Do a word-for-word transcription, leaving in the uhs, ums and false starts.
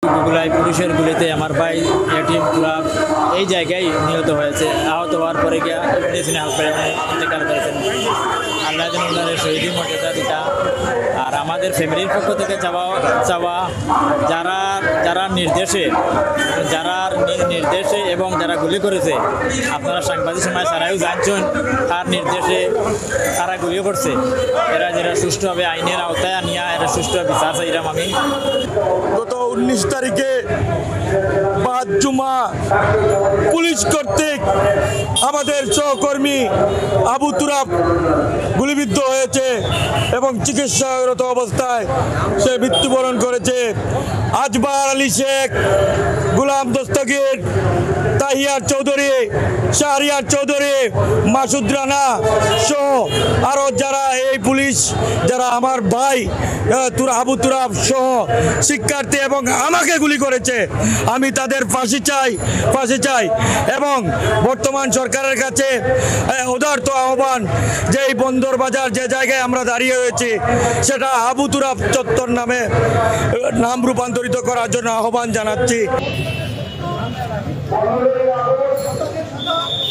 গুলাই পুলিশের গুলিতে আমার ভাই এটিএম তুরাব এই জায়গায় নিহত হয়েছে। আহত হওয়ার পরে গিয়ে মেডিসিনে হাসপাতালে ইন্তেকাল করেছেন। আল্লাহ যেন ওনাদের শহীদের মর্যাদা দিতা। আর আমাদের ফ্যামিলির পক্ষ থেকে চাওয়া চাওয়া যারা যারা নির্দেশে যারা নির্দেশে এবং যারা গুলি করেছে, আপনারা সাংবাদিক সময় সারাও জানছেন তার নির্দেশে তারা গুলিও করছে, এরা যারা সুষ্ঠুভাবে আইনের আওতায় আনিয়া এরা সুষ্ঠুভাবে বিচার চাইলাম আমি। গত উনিশ তারিখে বাদ জুমা পুলিশ কর্তৃক আমাদের সহকর্মী আবু তুরাব গুলিবিদ্ধ হয়েছে এবং চিকিৎসারত অবস্থায় সে মৃত্যুবরণ করেছে। আজবার আলী শেখ, গুলাম দস্তগীর, তাহিয়ার চৌধুরী, শাহরিয়ার চৌধুরী, মাসুদ রানা সহ আরও যারা এই পুলিশ যারা আমার ভাই তুরা আবু তুরাব সহ শিক্ষার্থী এবং আমাকে গুলি করেছে, আমি তাদের ফাঁসি চাই ফাঁসি চাই এবং বর্তমান সরকারের কাছে উদারত আহ্বান যে এই বন্দর বাজার যে জায়গায় আমরা দাঁড়িয়ে হয়েছি সেটা আবু তুরাব চত্বর নামে নাম রূপান্তরিত করার জন্য আহ্বান জানাচ্ছি।